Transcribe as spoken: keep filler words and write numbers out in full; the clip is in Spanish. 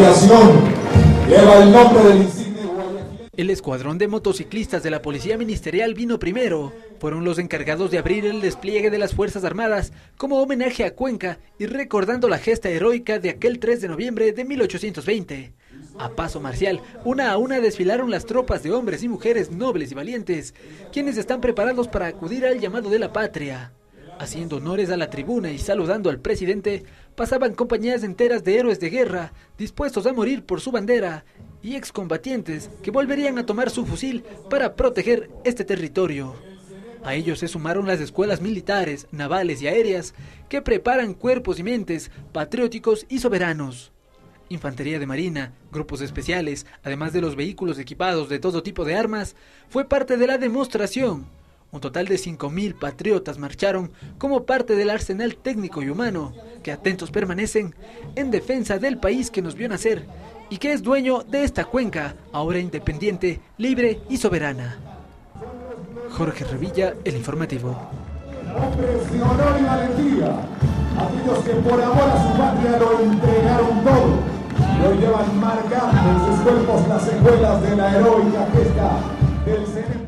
aviación lleva el nombre del insigne guayaquileño. El escuadrón de motociclistas de la Policía Ministerial vino primero. Fueron los encargados de abrir el despliegue de las Fuerzas Armadas como homenaje a Cuenca y recordando la gesta heroica de aquel tres de noviembre de mil ochocientos veinte. A paso marcial, una a una desfilaron las tropas de hombres y mujeres nobles y valientes, quienes están preparados para acudir al llamado de la patria. Haciendo honores a la tribuna y saludando al presidente, pasaban compañías enteras de héroes de guerra, dispuestos a morir por su bandera, y excombatientes que volverían a tomar su fusil para proteger este territorio. A ellos se sumaron las escuelas militares, navales y aéreas, que preparan cuerpos y mentes patrióticos y soberanos. Infantería de Marina, grupos especiales, además de los vehículos equipados de todo tipo de armas, fue parte de la demostración. Un total de cinco mil patriotas marcharon como parte del arsenal técnico y humano, que atentos permanecen en defensa del país que nos vio nacer y que es dueño de esta Cuenca, ahora independiente, libre y soberana. Jorge Revilla, El Informativo. Hombres de honor y valentía, aquellos que por amor a su patria lo entregaron todo. Y hoy llevan marcadas en sus cuerpos las secuelas de la heroica gesta del C N P.